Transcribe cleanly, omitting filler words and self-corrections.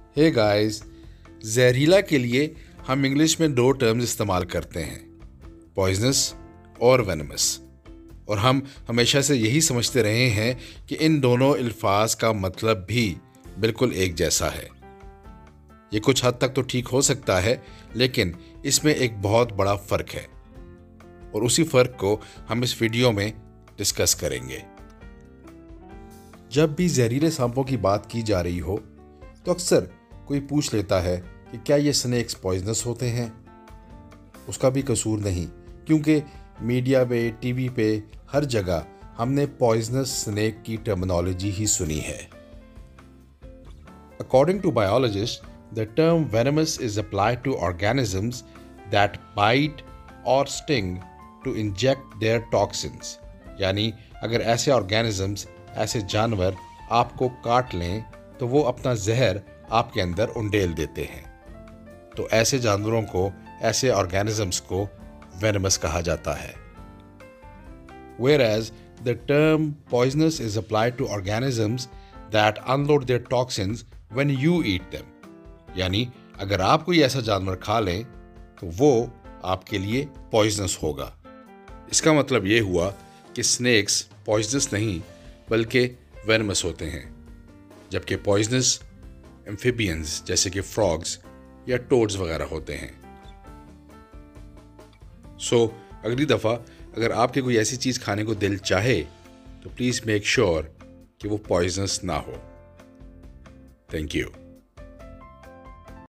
Hey guys, जहरीला के लिए हम इंग्लिश में दो टर्म्स इस्तेमाल करते हैं, पॉइजनस और वेनमस। और हम हमेशा से यही समझते रहे हैं कि इन दोनों अल्फाज का मतलब भी बिल्कुल एक जैसा है। ये कुछ हद तक तो ठीक हो सकता है, लेकिन इसमें एक बहुत बड़ा फ़र्क है और उसी फ़र्क को हम इस वीडियो में डिस्कस करेंगे। जब भी जहरीले सांपों की बात की जा रही हो तो अक्सर कोई पूछ लेता है कि क्या ये स्नेक्स पॉइजनस होते हैं। उसका भी कसूर नहीं, क्योंकि मीडिया पे, टीवी पे, हर जगह हमने पॉइजनस स्नेक की टर्मिनोलॉजी ही सुनी है। According to biologist, the term venomous is applied to organisms that bite or sting to inject their toxins। यानी अगर ऐसे ऑर्गेनिजम्स, ऐसे जानवर आपको काट लें तो वो अपना जहर आपके अंदर उंडेल देते हैं। तो ऐसे जानवरों को, ऐसे ऑर्गेनिजम्स को वेनमस कहा जाता है। Whereas the term poisonous is applied to organisms that unload their toxins when you eat them। यानी अगर आप कोई ऐसा जानवर खा लें तो वो आपके लिए पॉइजनस होगा। इसका मतलब ये हुआ कि स्नेक्स पॉइजनस नहीं बल्कि वेनमस होते हैं, जबकि पॉइजनस एम्फिबियंस जैसे कि फ्रॉग्स या टोड्स वगैरह होते हैं। सो अगली दफ़ा अगर आपके कोई ऐसी चीज़ खाने को दिल चाहे तो प्लीज़ मेक श्योर कि वो पॉइजनस ना हो। Thank you.